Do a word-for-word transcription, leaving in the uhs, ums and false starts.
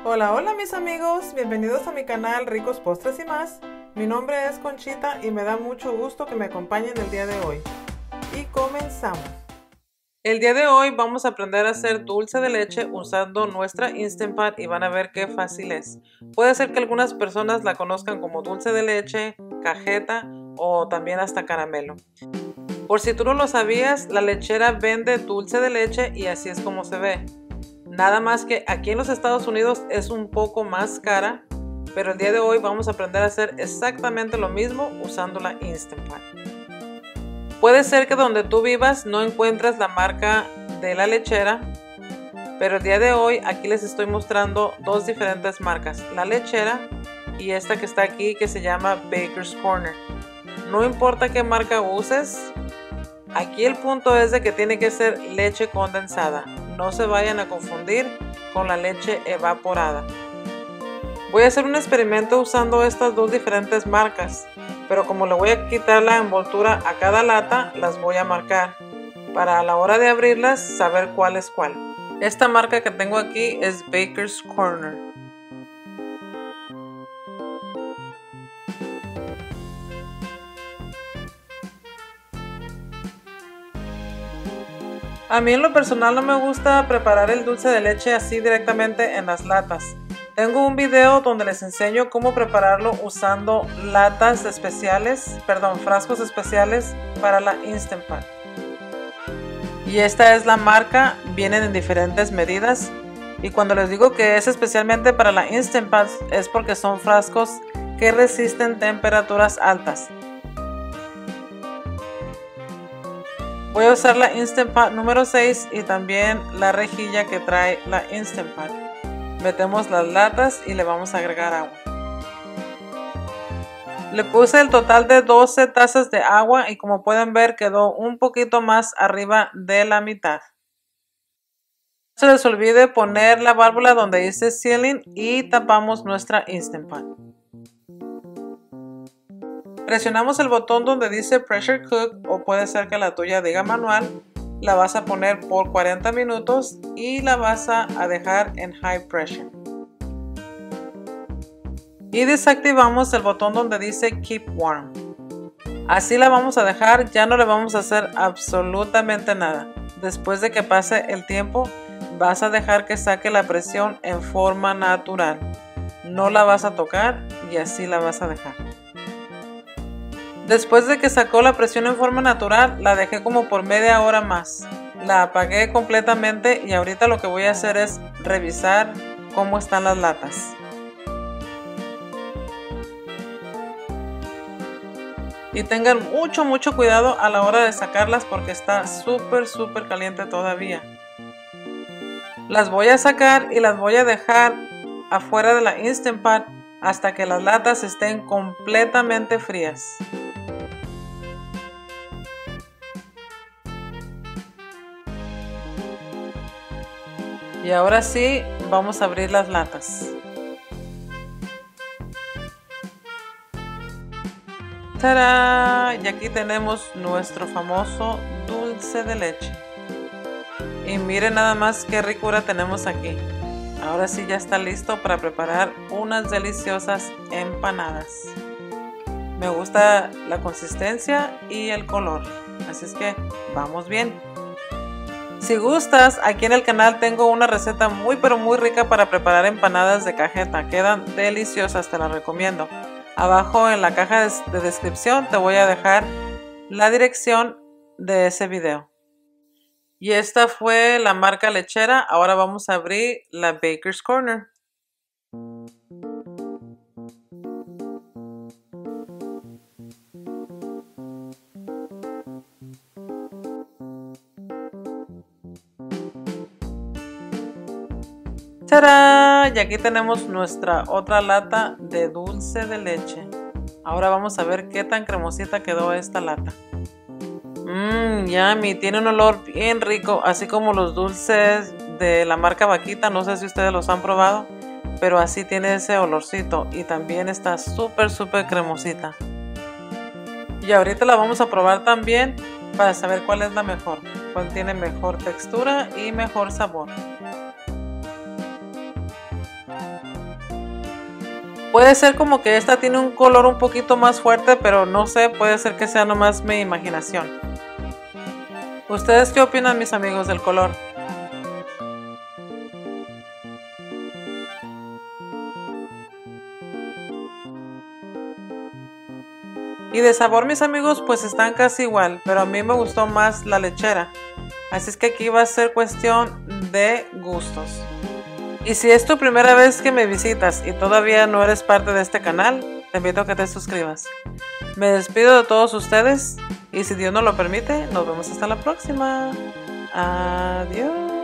Hola, hola mis amigos, bienvenidos a mi canal Ricos Postres y Más. Mi nombre es Conchita y me da mucho gusto que me acompañen el día de hoy. Y comenzamos. El día de hoy vamos a aprender a hacer dulce de leche usando nuestra Instant Pot y van a ver qué fácil es. Puede ser que algunas personas la conozcan como dulce de leche, cajeta o también hasta caramelo. Por si tú no lo sabías, la lechera vende dulce de leche y así es como se ve. Nada más que aquí en los Estados Unidos es un poco más cara, pero el día de hoy vamos a aprender a hacer exactamente lo mismo usando la Instant Pot. Puede ser que donde tú vivas no encuentres la marca de la lechera, pero el día de hoy aquí les estoy mostrando dos diferentes marcas, la lechera y esta que está aquí que se llama Baker's Corner. No importa qué marca uses, aquí el punto es de que tiene que ser leche condensada. No se vayan a confundir con la leche evaporada. Voy a hacer un experimento usando estas dos diferentes marcas, pero como le voy a quitar la envoltura a cada lata, las voy a marcar para a la hora de abrirlas saber cuál es cuál. Esta marca que tengo aquí es Baker's Corner. A mí en lo personal no me gusta preparar el dulce de leche así directamente en las latas. Tengo un video donde les enseño cómo prepararlo usando latas especiales, perdón, frascos especiales para la Instant Pot. Y esta es la marca, vienen en diferentes medidas. Y cuando les digo que es especialmente para la Instant Pot es porque son frascos que resisten temperaturas altas. Voy a usar la Instant Pot número seis y también la rejilla que trae la Instant Pot. Metemos las latas y le vamos a agregar agua. Le puse el total de doce tazas de agua y como pueden ver quedó un poquito más arriba de la mitad. No se les olvide poner la válvula donde dice Sealing y tapamos nuestra Instant Pot. Presionamos el botón donde dice Pressure Cook o puede ser que la tuya diga manual. La vas a poner por cuarenta minutos y la vas a dejar en High Pressure. Y desactivamos el botón donde dice Keep Warm. Así la vamos a dejar, ya no le vamos a hacer absolutamente nada. Después de que pase el tiempo, vas a dejar que saque la presión en forma natural. No la vas a tocar y así la vas a dejar. Después de que sacó la presión en forma natural, la dejé como por media hora más. La apagué completamente y ahorita lo que voy a hacer es revisar cómo están las latas. Y tengan mucho, mucho cuidado a la hora de sacarlas porque está súper, súper caliente todavía. Las voy a sacar y las voy a dejar afuera de la Instant Pot hasta que las latas estén completamente frías. Y ahora sí, vamos a abrir las latas. ¡Tarán! Y aquí tenemos nuestro famoso dulce de leche. Y miren nada más qué ricura tenemos aquí. Ahora sí ya está listo para preparar unas deliciosas empanadas. Me gusta la consistencia y el color. Así es que vamos bien. Si gustas, aquí en el canal tengo una receta muy pero muy rica para preparar empanadas de cajeta. Quedan deliciosas, te las recomiendo. Abajo en la caja de, de descripción te voy a dejar la dirección de ese video. Y esta fue la marca lechera. Ahora vamos a abrir la Baker's Corner. ¡Tarán! Y aquí tenemos nuestra otra lata de dulce de leche. Ahora vamos a ver qué tan cremosita quedó esta lata. Mmm, yummy, tiene un olor bien rico, así como los dulces de la marca Vaquita. No sé si ustedes los han probado, pero así tiene ese olorcito y también está súper, súper cremosita. Y ahorita la vamos a probar también para saber cuál es la mejor, cuál tiene mejor textura y mejor sabor. Puede ser como que esta tiene un color un poquito más fuerte, pero no sé, puede ser que sea nomás mi imaginación. ¿Ustedes qué opinan, mis amigos, del color? Y de sabor, mis amigos, pues están casi igual, pero a mí me gustó más la lechera. Así es que aquí va a ser cuestión de gustos. Y si es tu primera vez que me visitas y todavía no eres parte de este canal, te invito a que te suscribas. Me despido de todos ustedes y si Dios nos lo permite, nos vemos hasta la próxima. Adiós.